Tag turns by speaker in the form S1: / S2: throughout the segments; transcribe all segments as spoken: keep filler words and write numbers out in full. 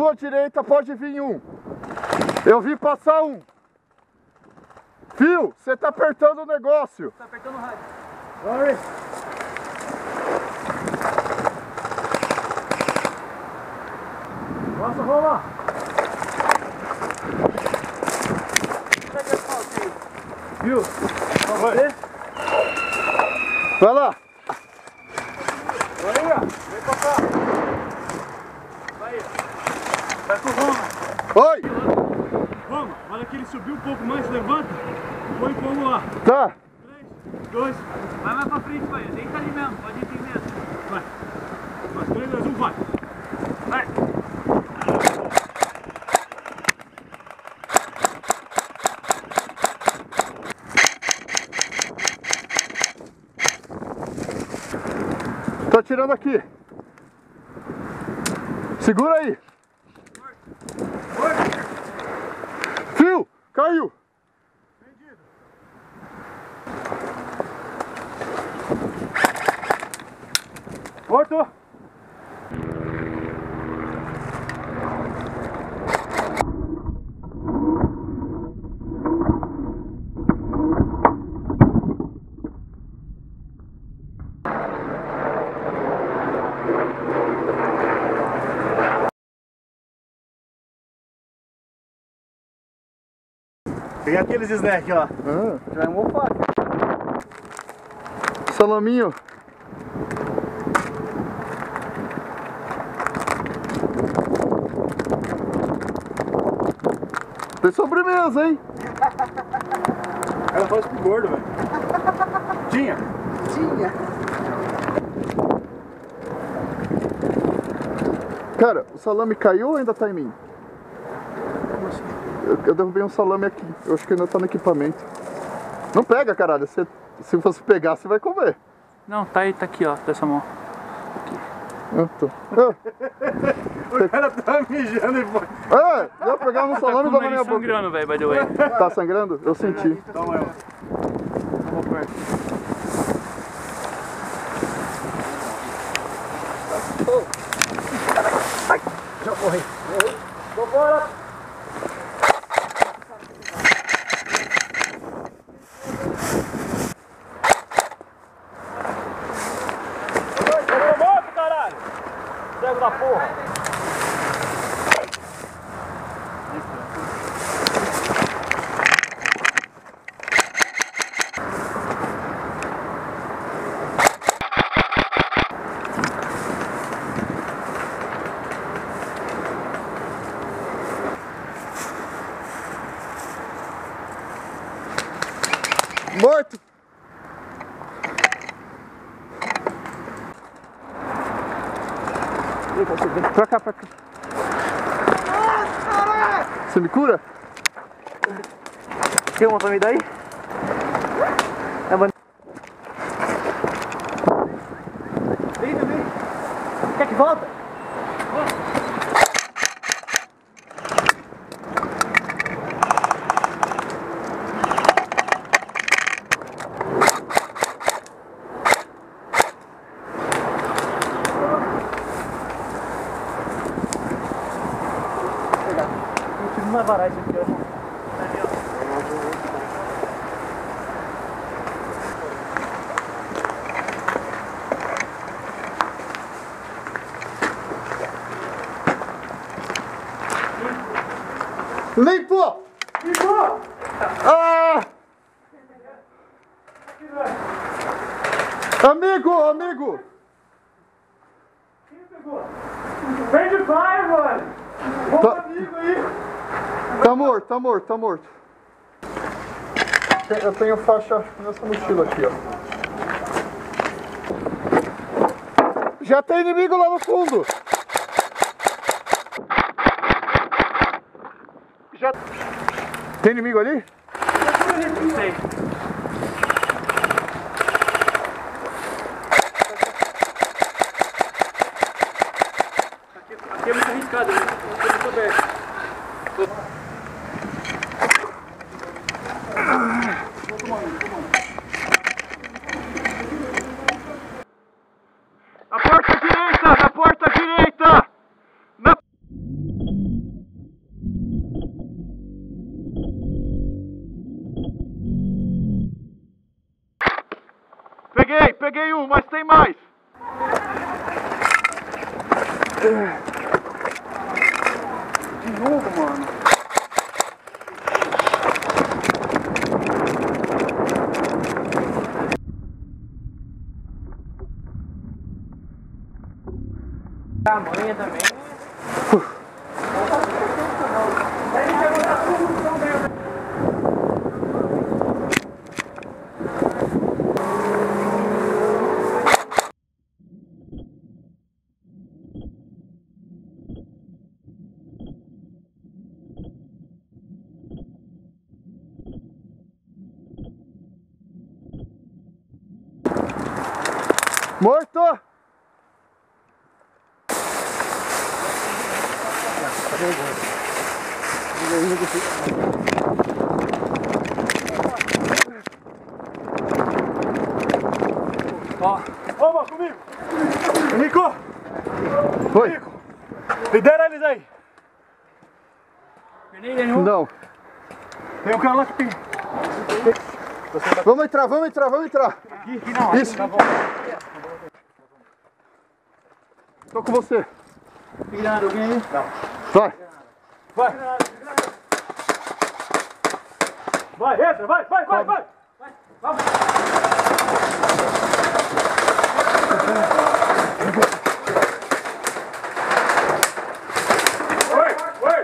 S1: sua direita pode vir um. Eu vi passar um. Fio, você tá apertando o negócio.
S2: Tá apertando o rádio.
S3: Sorry. Nossa, vamos lá. Viu? Vamos ver?
S1: Vai lá.
S3: Vai aí, ó. Vem pra cá. Vai aí. Vai com o Roma.
S1: Oi.
S3: Roma, olha que ele subiu um pouco mais, levanta. Põe como lá.
S1: Tá.
S3: três, dois.
S2: Vai mais pra frente, vai. Deita ali mesmo, pode ir mesmo.
S3: Vai. Vai, três, dois, um, vai. Vai.
S1: Tô atirando aqui. Segura aí. Fio, caiu.
S3: Morto. Peguei aqueles snacks lá.
S1: Ah,
S3: Já é mofado.
S1: salaminho. Tem sobremesa, hein?
S3: Ela faz pro gordo, velho. Tinha?
S4: Tinha.
S1: Cara, o salame caiu ou ainda tá em mim? Eu, eu derrubei um salame aqui. Eu acho que ainda tá no equipamento. Não pega, caralho. Você, se você pegar, você vai comer.
S2: Não, tá aí, tá aqui, ó, dessa mão.
S1: Ah, tô. Ah,
S3: O cara tá mijando e foi.
S1: ah, eu pegava um salame e
S2: Tá
S1: dava
S2: com o
S1: na minha
S2: nariz
S1: boca.
S2: sangrando, velho, by the way.
S1: Tá sangrando? Eu senti.
S3: Toma aí, ó. Toma perto.
S4: Ai, já morri.
S3: Vambora! Pegou a moto, caralho! Cego da porra!
S1: Morto! Pra cá, pra cá. Você me cura?
S4: Tem uma pra me dar aí? É uma... Vem, vem. Quer que volta? Não vai varar isso aqui, ó.
S1: Limpou!
S3: Ficou!
S1: Ah! Amigo, amigo!
S3: Quem pegou? Vem de pai, mano! Bom
S1: Tá.
S3: amigo aí!
S1: Tá morto, tá morto, tá morto. Eu tenho faixa nessa mochila aqui, ó. Já tem inimigo lá no fundo! Já... Tem inimigo ali?
S2: Não sei. Aqui, aqui é muito arriscado, né? Não tem muito aberto.
S1: Na porta direita! Na porta direita! Na...
S3: fogo, mano.
S2: A manha também.
S1: Morto!
S3: Ó, vamos comigo! Nico!
S1: Oi!
S3: Nico! Lidera eles aí!
S1: Não.
S3: Tem um cara lá que tem.
S1: Vamos entrar, vamos entrar, vamos entrar.
S3: Aqui, aqui não.
S1: Isso.
S3: Tá bom.
S1: Tô com você.
S2: Virando alguém aí?
S1: Vai.
S3: Vai! Vai, entra, vai, vai, vai, vai! Vai, vai!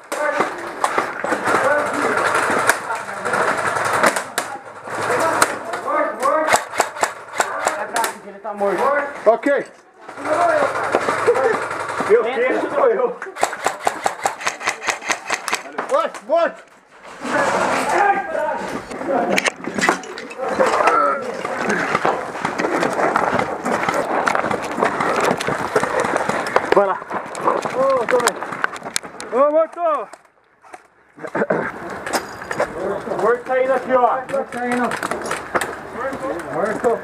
S2: Ele tá morto.
S1: Ok.
S3: Eu quero, sou eu.
S1: Vai, morto.
S3: Vai lá. Ô, tô bem. Ô, morto! Morto saindo aqui, ó.
S2: Tá saindo.
S3: Morto.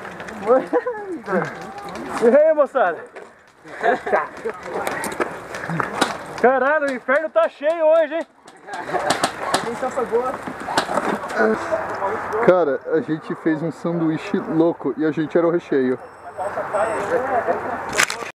S3: E aí, moçada? Caralho, o inferno tá cheio hoje, hein?
S1: Cara, a gente fez um sanduíche louco e a gente era o recheio.